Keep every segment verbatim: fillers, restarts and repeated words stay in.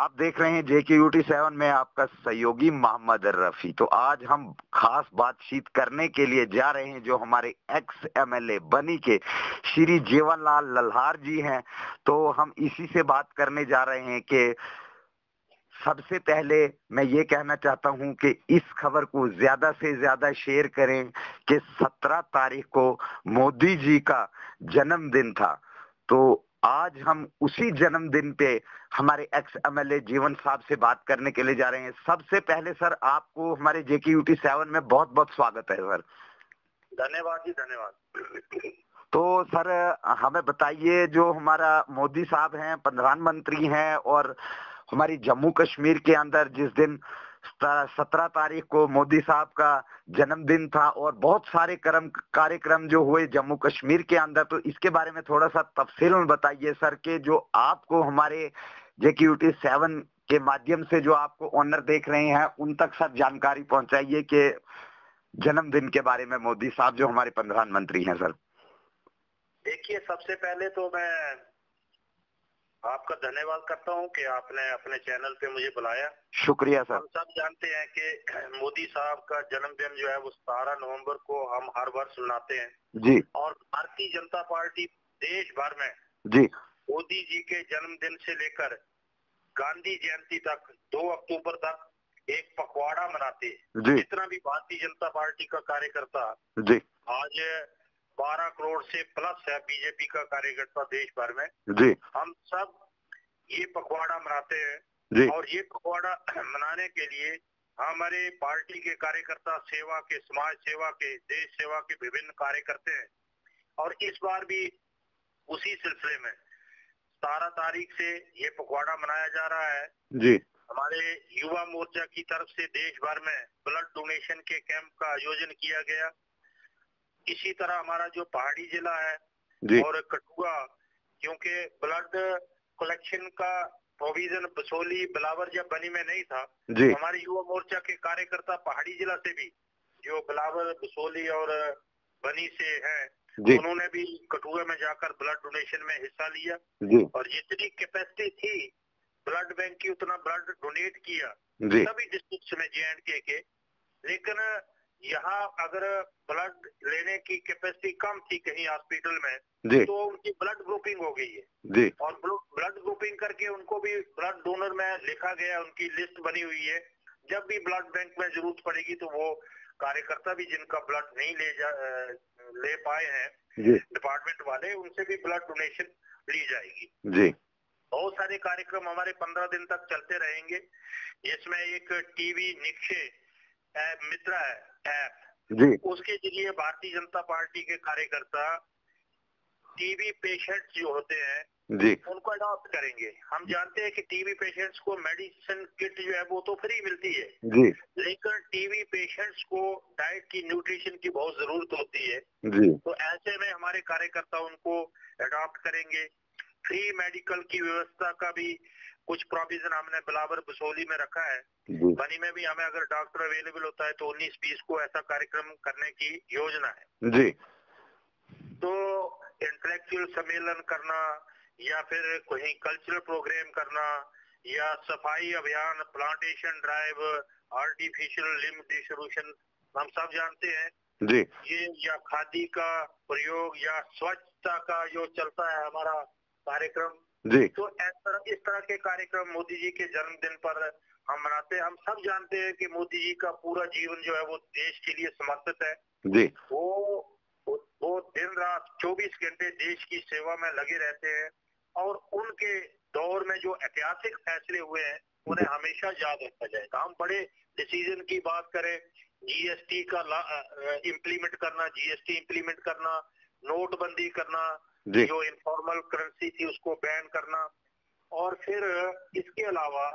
आप देख रहे हैं जेके यूटी सेवन में आपका सहयोगी मोहम्मद रफी। तो आज हम खास बातचीत करने के लिए जा रहे हैं जो हमारे एक्स एमएलए बनी के श्री जीवनलाल लल्हार जी हैं। तो हम इसी से बात करने जा रहे हैं कि सबसे पहले मैं ये कहना चाहता हूं कि इस खबर को ज्यादा से ज्यादा शेयर करें कि सत्रह तारीख को मोदी जी का जन्मदिन था। तो आज हम उसी जन्मदिन पे हमारे एक्स एमएलए जीवन साहब से बात करने के लिए जा रहे हैं। सबसे पहले सर आपको हमारे जेके यूटी सेवन में बहुत बहुत स्वागत है सर। धन्यवाद जी, धन्यवाद। तो सर हमें बताइए, जो हमारा मोदी साहब हैं, प्रधानमंत्री हैं, और हमारी जम्मू कश्मीर के अंदर जिस दिन सत्रह तारीख को मोदी साहब का जन्मदिन था और बहुत सारे कर्म कार्यक्रम जो हुए जम्मू कश्मीर के अंदर, तो इसके बारे में थोड़ा सा तफसील में बताइए सर, के जो आपको हमारे जेके यूटी सेवन के माध्यम से जो आपको ऑनर देख रहे हैं उन तक सर जानकारी पहुंचाइए कि जन्मदिन के बारे में मोदी साहब जो हमारे प्रधानमंत्री हैं सर। देखिए, सबसे पहले तो मैं आपका धन्यवाद करता हूं कि आपने अपने चैनल पे मुझे बुलाया। शुक्रिया सर। हम सब जानते हैं कि मोदी साहब का जन्मदिन जो है वो सतारह नवंबर को हम हर वर्ष मनाते हैं जी। और भारतीय जनता पार्टी देश भर में जी मोदी जी के जन्मदिन से लेकर गांधी जयंती तक दो अक्टूबर तक एक पखवाड़ा मनाते हैं। जितना भी भारतीय जनता पार्टी का कार्यकर्ता जी आज बारह करोड़ से प्लस है बीजेपी का कार्यकर्ता देश भर में, जी हम सब ये पखवाड़ा मनाते हैं। जी। और ये पखवाड़ा मनाने के लिए हमारे पार्टी के कार्यकर्ता सेवा के, समाज सेवा के, देश सेवा के विभिन्न कार्य करते हैं। और इस बार भी उसी सिलसिले में सतारह तारीख से ये पखवाड़ा मनाया जा रहा है। जी। हमारे युवा मोर्चा की तरफ से देश भर में ब्लड डोनेशन के कैंप का आयोजन किया गया। इसी तरह हमारा जो पहाड़ी जिला है और कठुआ, क्योंकि ब्लड कलेक्शन का प्रोविजन बसोली, बिलावर या बनी में नहीं था, तो हमारे युवा मोर्चा के कार्यकर्ता पहाड़ी जिला से भी जो बिलावर, बसोली और बनी से हैं, उन्होंने भी कठुआ में जाकर ब्लड डोनेशन में हिस्सा लिया। और जितनी कैपेसिटी थी ब्लड बैंक की उतना ब्लड डोनेट किया सभी डिस्ट्रिक्ट में जे एंड के के। लेकिन यहाँ अगर ब्लड लेने की कैपेसिटी कम थी कहीं हॉस्पिटल में, तो उनकी ब्लड ग्रुपिंग हो गई है और ब्लड ग्रुपिंग करके उनको भी ब्लड डोनर में लिखा गया, उनकी लिस्ट बनी हुई है। जब भी ब्लड बैंक में जरूरत पड़ेगी तो वो कार्यकर्ता भी जिनका ब्लड नहीं ले जा ले पाए हैं डिपार्टमेंट वाले, उनसे भी ब्लड डोनेशन ली जाएगी। जी। बहुत सारे कार्यक्रम हमारे पंद्रह दिन तक चलते रहेंगे। इसमें एक टीवी निक्षय मित्र है ऐप, उसके जरिए भारतीय जनता पार्टी के कार्यकर्ता टीबी पेशेंट्स जो होते हैं जी, उनको अडॉप्ट करेंगे। हम जानते हैं कि टीबी पेशेंट्स को मेडिसिन किट जो है वो तो फ्री मिलती है जी, लेकिन टीबी पेशेंट्स को डाइट की, न्यूट्रिशन की बहुत जरूरत होती है जी। तो ऐसे में हमारे कार्यकर्ता उनको अडॉप्ट करेंगे। फ्री मेडिकल की व्यवस्था का भी कुछ प्रोविजन हमने बिलावर बसोली में रखा है। बनी में भी हमें अगर डॉक्टर अवेलेबल होता है तो उन्नीस बीस को ऐसा कार्यक्रम करने की योजना है जी। तो इंटेलेक्चुअल सम्मेलन करना या फिर कहीं कल्चरल प्रोग्राम करना या सफाई अभियान, plantation drive, artificial limb distribution, हम सब जानते हैं जी। ये या खादी का प्रयोग या स्वच्छता का जो चलता है हमारा कार्यक्रम जी। तो इस तरह इस तरह के कार्यक्रम मोदी जी के जन्मदिन पर हम मनाते हैं। हम सब जानते हैं कि मोदी जी का पूरा जीवन जो है वो देश के लिए समर्पित है जी। वो वो दिन रात चौबीस घंटे देश की सेवा में लगे रहते हैं और उनके दौर में जो ऐतिहासिक फैसले हुए हैं उन्हें हमेशा याद रखा जाएगा। हम बड़े डिसीजन की बात करें, जीएसटी का इम्प्लीमेंट करना, जीएसटी इम्प्लीमेंट करना, नोटबंदी करना, जो इनफॉर्मल करेंसी थी उसको बैन करना, और फिर इसके अलावा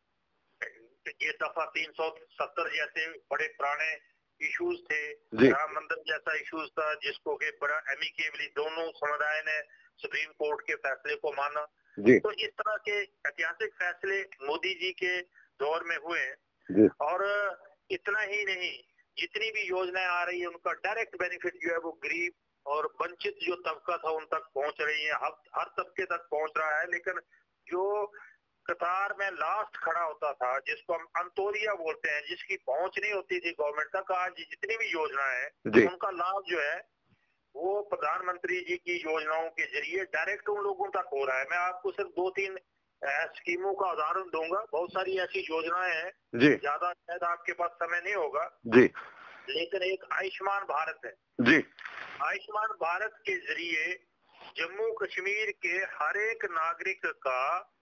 ये दफा तीन सौ सत्तर जैसे बड़े पुराने इश्यूज थे, राम मंदिर जैसा इश्यूज था जिसको के बड़ा एमिकेबली दोनों समुदाय ने सुप्रीम कोर्ट के फैसले को माना। तो इस तरह के ऐतिहासिक फैसले मोदी जी के दौर में हुए हैं। और इतना ही नहीं, जितनी भी योजनाएं आ रही है उनका डायरेक्ट बेनिफिट जो है वो गरीब और वंचित जो तबका था उन तक पहुंच रही है, हर हर तबके तक पहुंच रहा है। लेकिन जो कतार में लास्ट खड़ा होता था, जिसको हम अंतोलिया बोलते हैं, जिसकी पहुंच नहीं होती थी गवर्नमेंट तक, आज जितनी भी योजनाएं हैं उनका लाभ जो है वो प्रधानमंत्री जी की योजनाओं के जरिए डायरेक्ट उन लोगों तक हो रहा है। मैं आपको सिर्फ दो तीन स्कीमों का उदाहरण दूंगा, बहुत सारी ऐसी योजनाएं हैं, ज्यादा शायद आपके पास समय नहीं होगा जी, लेकिन एक आयुष्मान भारत है जी। आयुष्मान भारत के जरिए जम्मू कश्मीर के हर एक नागरिक का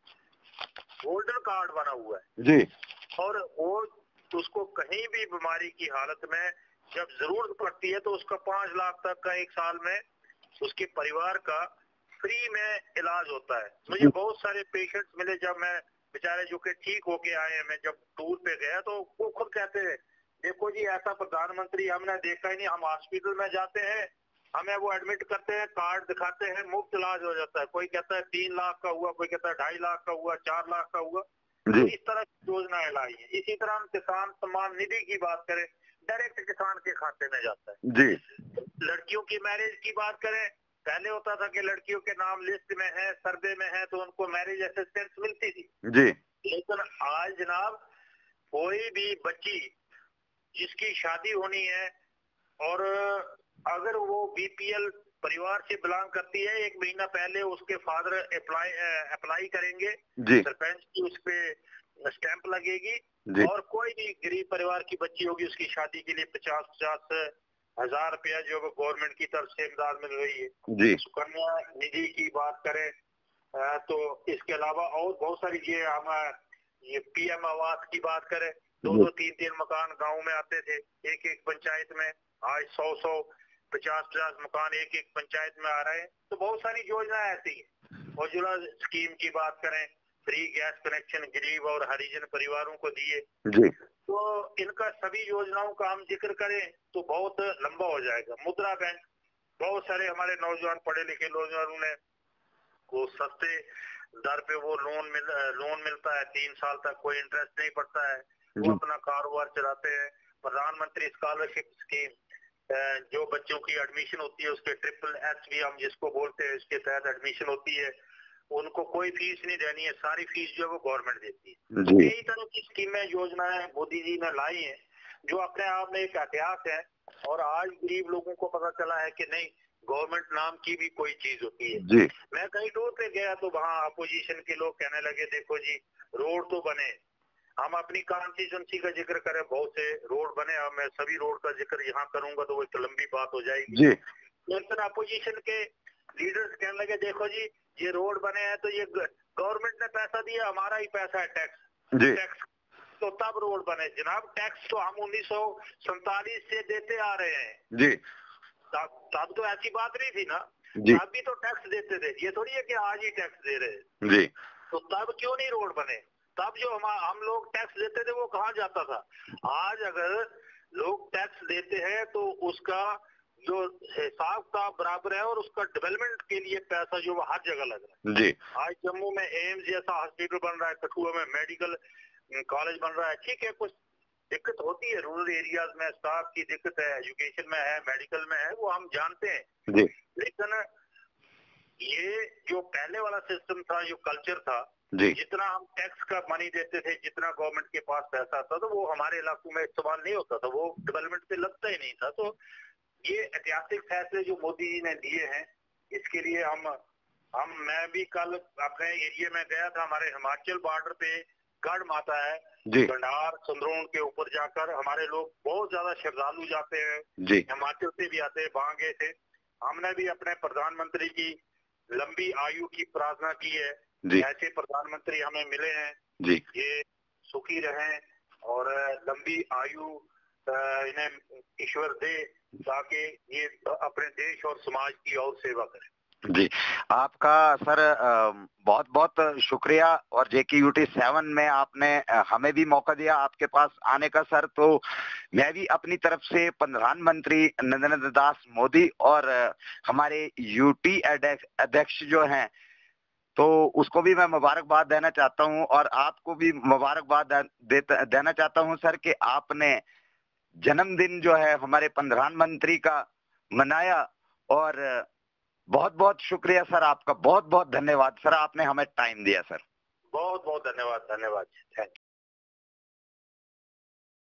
गोल्डन कार्ड बना हुआ है जी, और वो उसको कहीं भी बीमारी की हालत में जब जरूरत पड़ती है तो उसका पांच लाख तक का एक साल में उसके परिवार का फ्री में इलाज होता है। मुझे बहुत सारे पेशेंट्स मिले जब मैं बेचारे जो कि ठीक होके आए हैं, मैं जब टूर पे गया तो वो खुद कहते हैं, देखो जी ऐसा प्रधानमंत्री हमने देखा ही नहीं। हम हॉस्पिटल में जाते हैं, हमें वो एडमिट करते हैं, कार्ड दिखाते हैं, मुफ्त इलाज हो जाता है। कोई कहता है तीन लाख का हुआ, कोई कहता है ढाई लाख का हुआ, चार लाख का हुआ। तो इस तरह की योजनाएं लाई है। इसी तरह हम किसान सम्मान निधि की बात करें, डायरेक्ट किसान के खाते में जाता है जी। लड़कियों की मैरिज की बात करें, पहले होता था कि लड़कियों के नाम लिस्ट में है, सर्वे में है, तो उनको मैरिज असिस्टेंस मिलती थी जी। लेकिन आज जनाब कोई भी बच्ची जिसकी शादी होनी है और अगर वो बीपीएल परिवार से बिलोंग करती है, एक महीना पहले उसके फादर अप्लाई अप्लाई करेंगे जी, सरपंच की उस पे स्टैंप लगेगी जी। और कोई भी गरीब परिवार की बच्ची होगी, उसकी शादी के लिए पचास पचास हजार रुपया जो गवर्नमेंट की तरफ से इमदाद मिल रही है जी। सुकन्या निधि की बात करें तो इसके अलावा और बहुत सारी ये हम ये पीएम आवास की बात करें, दो दो तीन तीन मकान गांव में आते थे एक एक पंचायत में, आज सौ सौ पचास पचास मकान एक एक पंचायत में आ रहे हैं। तो बहुत सारी योजनाएं ऐसी है। उज्ज्वला स्कीम की बात करें, फ्री गैस कनेक्शन गरीब और हरिजन परिवारों को दिए जी। तो इनका सभी योजनाओं का हम जिक्र करें तो बहुत लंबा हो जाएगा। मुद्रा बैंक, बहुत सारे हमारे नौजवान पढ़े लिखे नौजवानों ने वो सस्ते दर पे वो लोन मिल लोन मिलता है, तीन साल तक कोई इंटरेस्ट नहीं पड़ता है, वो अपना कारोबार चलाते हैं। प्रधानमंत्री स्कॉलरशिप स्कीम, जो बच्चों की एडमिशन होती है उसके ट्रिपल एस भी हम जिसको बोलते हैं, इसके तहत एडमिशन होती है, उनको कोई फीस नहीं देनी है, सारी फीस जो है वो गवर्नमेंट देती है। कई तरह की स्कीमें योजनाएं मोदी जी ने लाई हैं जो अपने आप में एक इतिहास है, और आज गरीब लोगों को पता चला है कि नहीं गवर्नमेंट नाम की भी कोई चीज होती है जी। मैं कहीं टूर पे गया तो वहाँ अपोजिशन के लोग कहने लगे, देखो जी रोड तो बने, हम अपनी कॉन्स्टिट्यूंसी का जिक्र करें, बहुत से रोड बने, अब मैं सभी रोड का जिक्र यहाँ करूंगा तो वो एक लंबी बात हो जाएगी जी। लेकिन अपोजिशन के लीडर्स कहने लगे, देखो जी ये रोड बने हैं तो ये गवर्नमेंट ने पैसा दिया, हमारा ही पैसा है टैक्स जी। टैक्स तो तब रोड बने। जनाब टैक्स तो हम उन्नीस सौ सैतालीस से देते आ रहे हैं जी। तब तो ऐसी बात नहीं थी ना जी। तब भी तो टैक्स देते थे, ये थोड़ी है कि आज ही टैक्स दे रहे हैं जी। तो तब क्यों नहीं रोड बने? तब जो हम हम लोग टैक्स देते थे वो कहाँ जाता था? आज अगर लोग टैक्स देते हैं तो उसका जो हिसाब का बराबर है और उसका डेवलपमेंट के लिए पैसा जो हर जगह लग रहा है जी। आज जम्मू में एम्स जैसा हॉस्पिटल बन रहा है, कठुआ में मेडिकल कॉलेज बन रहा है, ठीक है कुछ दिक्कत होती है, रूरल एरियाज में स्टाफ की दिक्कत है, एजुकेशन में है, मेडिकल में है, वो हम जानते हैं जी। लेकिन ये जो पहले वाला सिस्टम था, जो कल्चर था जी, जितना हम टैक्स का मनी देते थे, जितना गवर्नमेंट के पास पैसा था, तो वो हमारे इलाकों में इस्तेमाल नहीं होता था, वो डेवलपमेंट पे लगता ही नहीं था। तो ये ऐतिहासिक फैसले जो मोदी जी ने दिए हैं, इसके लिए हम हम मैं भी कल अपने एरिया में गया था, हमारे हिमाचल बॉर्डर पे गढ़ माता है गंडार संद्रोण के ऊपर जाकर हमारे लोग बहुत ज्यादा श्रद्धालु जाते हैं जी। हिमाचल से भी आते हैं, वहां गए थे। हमने भी अपने प्रधानमंत्री की लंबी आयु की प्रार्थना की है जी। ऐसे प्रधानमंत्री हमें मिले हैं जी, ये सुखी रहें और लंबी आयु इन्हें ईश्वर दे ताकि ये अपने देश और समाज की और सेवा करें जी। आपका सर बहुत बहुत शुक्रिया, और जेके यूटी सेवन में आपने हमें भी मौका दिया आपके पास आने का सर। तो मैं भी अपनी तरफ से प्रधानमंत्री नरेंद्र दास मोदी और हमारे यूटी अध्यक्ष जो हैं तो उसको भी मैं मुबारकबाद देना चाहता हूं, और आपको भी मुबारकबाद देना चाहता हूं सर कि आपने जन्मदिन जो है हमारे प्रधानमंत्री का मनाया। और बहुत बहुत शुक्रिया सर आपका, बहुत बहुत धन्यवाद सर, आपने हमें टाइम दिया सर। बहुत बहुत धन्यवाद धन्यवाद थैंक